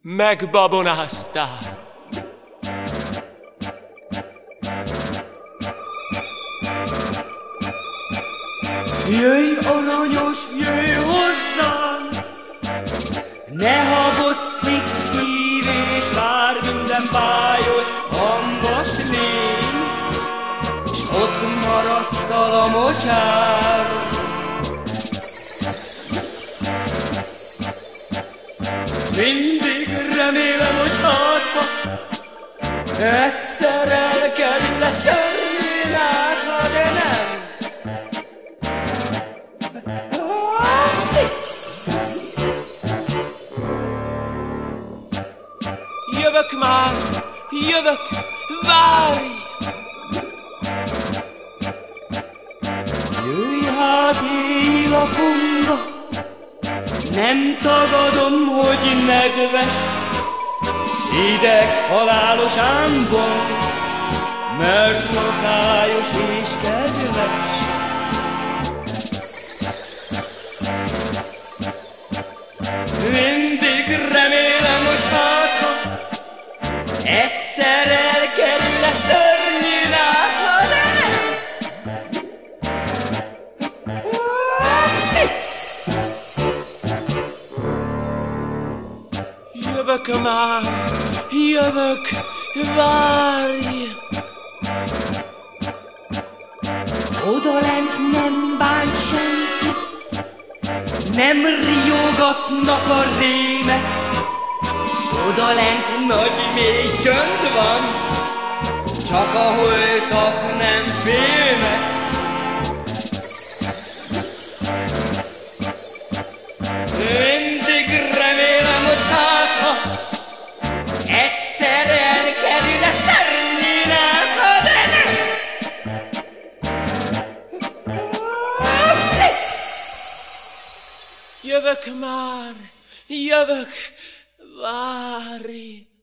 megbabonáztál. Jöjj, aranyos, jöjj hozzám! Ne habozz, hisz hív és vár minden bájos, hambas lény, s ott marasztal a mocsár. Mindig remélem, hogy hátha egyszer elkerül a szörnyű látha, de nem. Jövök már, jövök, várj! Jöjj hát éjlakomba, nem tagadom, hogy nedves, ideg halálos ámban, mert lakályos és kedves. Mindig remélem, hogy hátha egyszer elkerül a szörnyű látha, de nem. Jövök már, jövök, várj! Odalent nem bánt senki, nem riogatnak a rémek, odalent nagy mély csönd van, csak a holtak nem félnek. Mindig remélem, hogy hátha egyszer elkerül a szörnyű látha, de nem. Jövök már, jövök, várj!